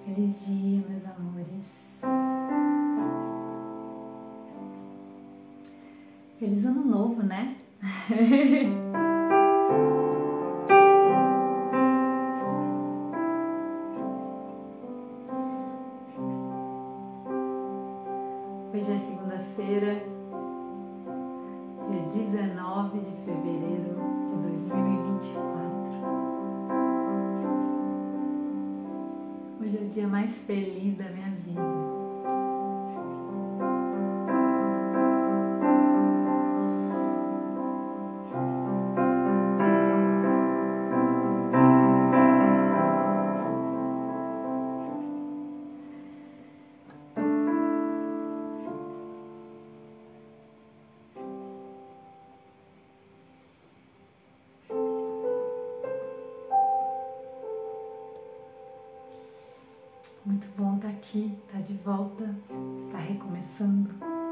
Feliz dia, meus amores. Feliz ano novo, né? Hoje é segunda-feira, dia 19 de fevereiro de 2024. Hoje é o dia mais feliz da minha vida. Muito bom estar aqui, estar de volta, estar recomeçando.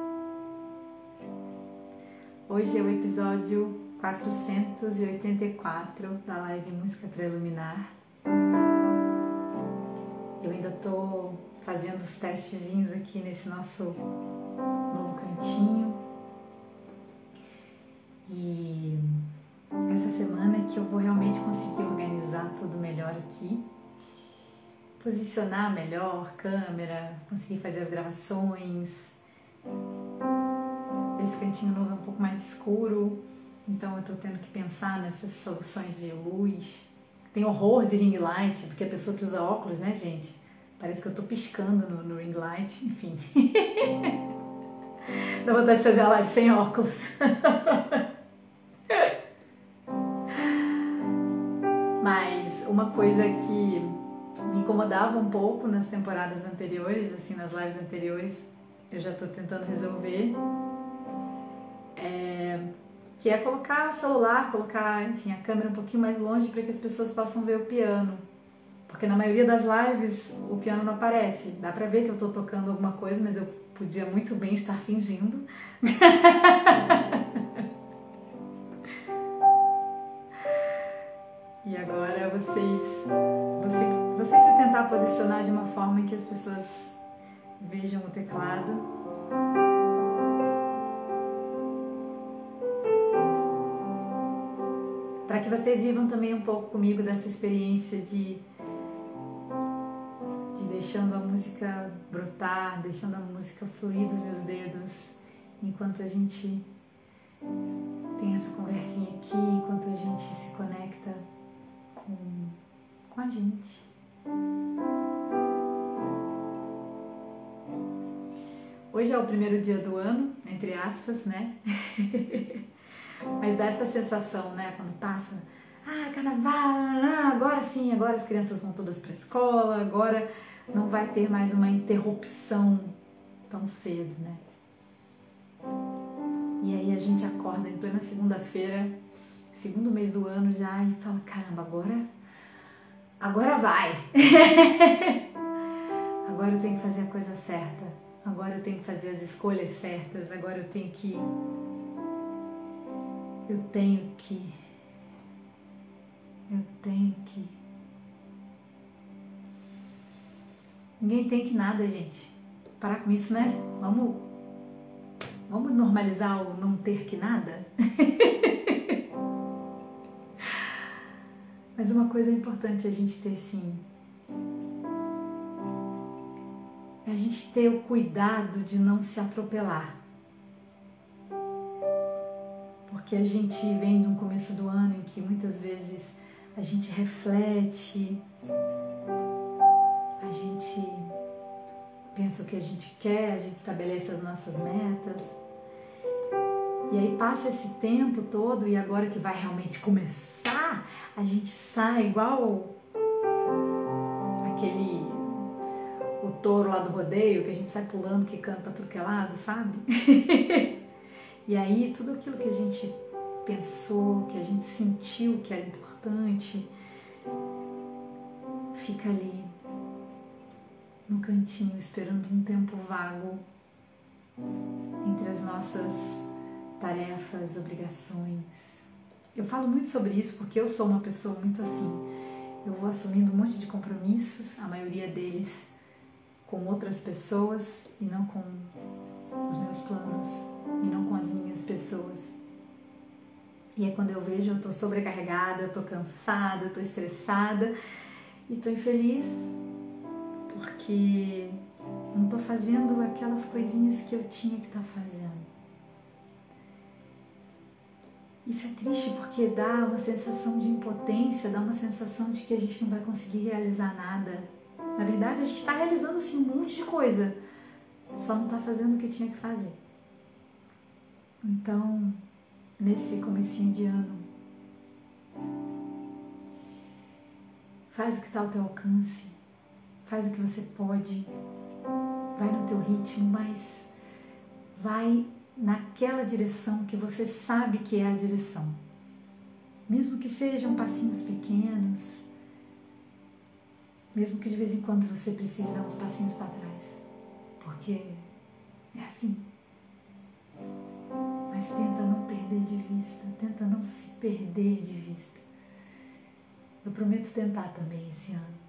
Hoje é o episódio 484 da live Música para Iluminar. Eu ainda estou fazendo os testezinhos aqui nesse nosso novo cantinho. E essa semana é que eu vou realmente conseguir organizar tudo melhor aqui. Posicionar melhor câmera, conseguir fazer as gravações. Esse cantinho novo é um pouco mais escuro, então eu tô tendo que pensar nessas soluções de luz. Tem horror de ring light, porque a pessoa que usa óculos, né, gente? Parece que eu tô piscando no ring light, enfim. Dá vontade de fazer a live sem óculos. Mas uma coisa que me incomodava um pouco nas temporadas anteriores, assim, nas lives anteriores, eu já estou tentando resolver, que é colocar o celular, colocar, enfim, a câmera um pouquinho mais longe para que as pessoas possam ver o piano, porque na maioria das lives o piano não aparece, dá para ver que eu estou tocando alguma coisa, mas eu podia muito bem estar fingindo. E agora você que tentar posicionar de uma forma em que as pessoas vejam o teclado. Para que vocês vivam também um pouco comigo dessa experiência de deixando a música brotar, deixando a música fluir dos meus dedos, enquanto a gente tem essa conversinha aqui, enquanto a gente se conecta com a gente. Hoje é o primeiro dia do ano, entre aspas, né? Mas dá essa sensação, né? Quando passa, carnaval, agora sim, agora as crianças vão todas para a escola, agora não vai ter mais uma interrupção tão cedo, né? E aí a gente acorda em plena segunda-feira, segundo mês do ano já, e fala, caramba, agora vai! Agora eu tenho que fazer a coisa certa, agora eu tenho que fazer as escolhas certas, agora eu tenho que... Ninguém tem que nada, gente. Parar com isso, né? Vamos normalizar o não ter que nada? Mas uma coisa importante a gente ter, sim, é a gente ter o cuidado de não se atropelar. Porque a gente vem de um começo do ano em que muitas vezes a gente reflete, a gente pensa o que a gente quer, a gente estabelece as nossas metas. E aí passa esse tempo todo e agora que vai realmente começar, a gente sai igual o touro lá do rodeio, que a gente sai pulando, quicando pra tudo que é lado, sabe? E aí tudo aquilo que a gente pensou, que a gente sentiu que era importante, fica ali no cantinho esperando um tempo vago entre as nossas tarefas, obrigações. Eu falo muito sobre isso porque eu sou uma pessoa muito assim. eu vou assumindo um monte de compromissos, a maioria deles com outras pessoas e não com os meus planos e não com as minhas pessoas. E é quando eu vejo, eu estou sobrecarregada, eu estou cansada, eu estou estressada e estou infeliz porque não estou fazendo aquelas coisinhas que eu tinha que estar fazendo. Isso é triste porque dá uma sensação de impotência, dá uma sensação de que a gente não vai conseguir realizar nada. Na verdade, a gente está realizando sim um monte de coisa, só não está fazendo o que tinha que fazer. Então, nesse comecinho de ano, faz o que está ao teu alcance, faz o que você pode, vai no teu ritmo, mas vai naquela direção que você sabe que é a direção. Mesmo que sejam passinhos pequenos, mesmo que de vez em quando você precise dar uns passinhos para trás, porque é assim. Mas tenta não perder de vista, tenta não se perder de vista. Eu prometo tentar também esse ano.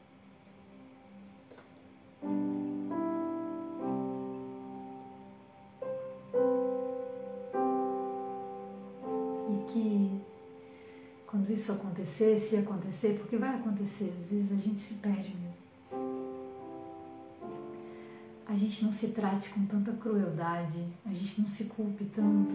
E que quando isso acontecer, se acontecer, porque vai acontecer, às vezes a gente se perde mesmo. A gente não se trate com tanta crueldade, a gente não se culpe tanto.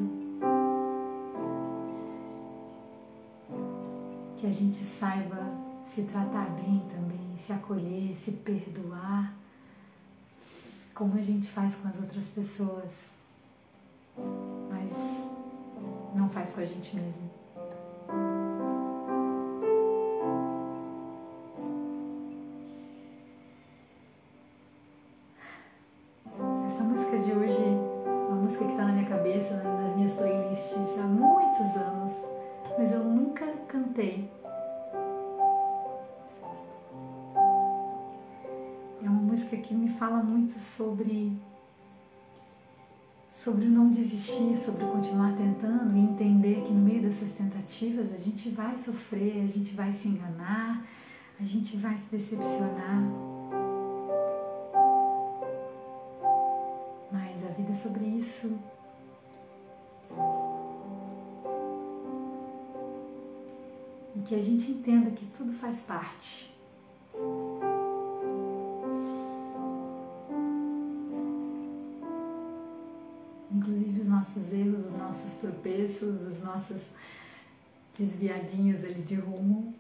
Que a gente saiba se tratar bem também, se acolher, se perdoar, como a gente faz com as outras pessoas, mas não faz com a gente mesmo. Essa música de hoje, uma música que está na minha cabeça, nas minhas playlists há muitos anos, mas eu nunca cantei. É uma música que me fala muito sobre não desistir, sobre continuar tentando e entender que no meio dessas tentativas a gente vai sofrer, a gente vai se enganar, a gente vai se decepcionar. Mas a vida é sobre isso. E que a gente entenda que tudo faz parte. Inclusive os nossos erros, os nossos tropeços, as nossas desviadinhas ali de rumo.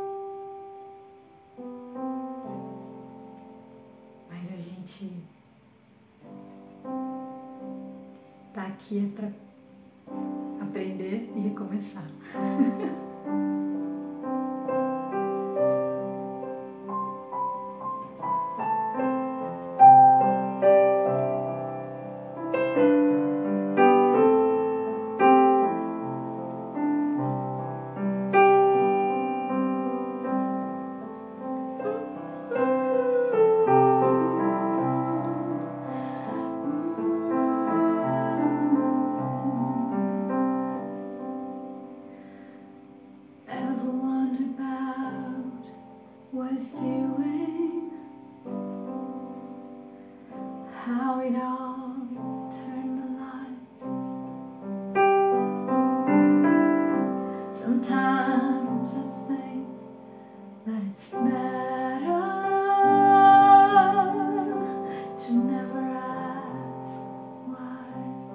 Mas a gente tá aqui para aprender e recomeçar. Was doing, how it all turned the light. Sometimes I think that it's better to never ask why.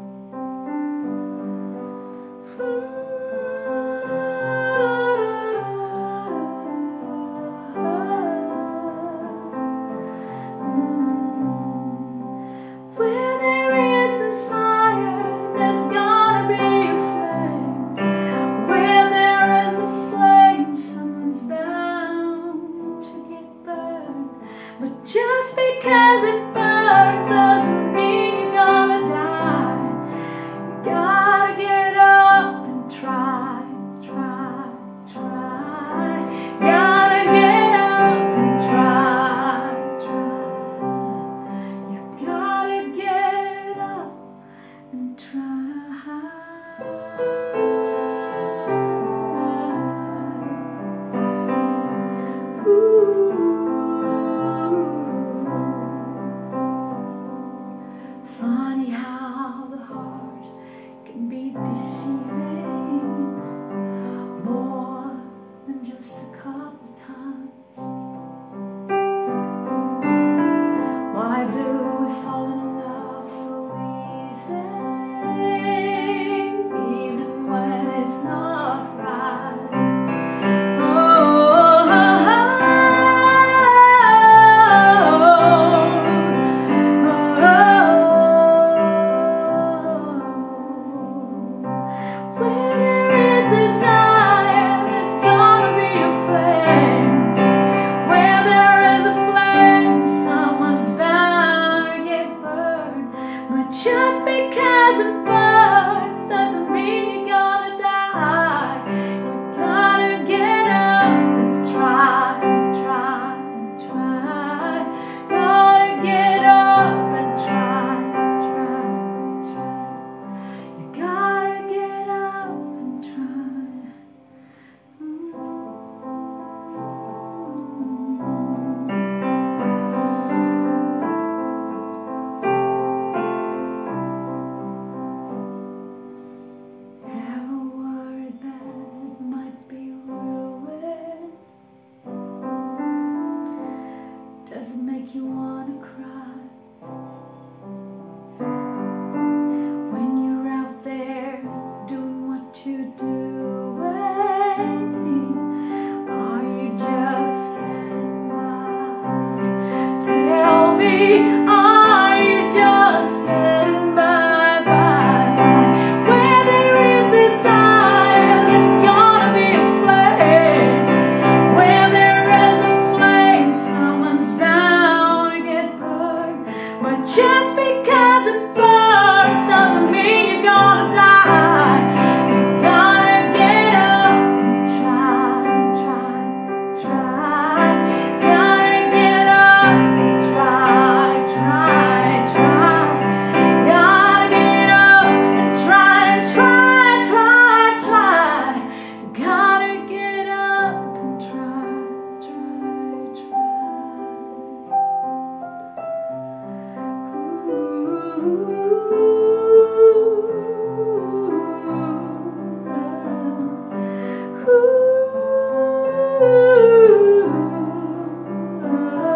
Just because it burns doesn't mean you're gonna die. You gotta get up and try, try, try. Gotta get up and try, try. You gotta get up and try. ah,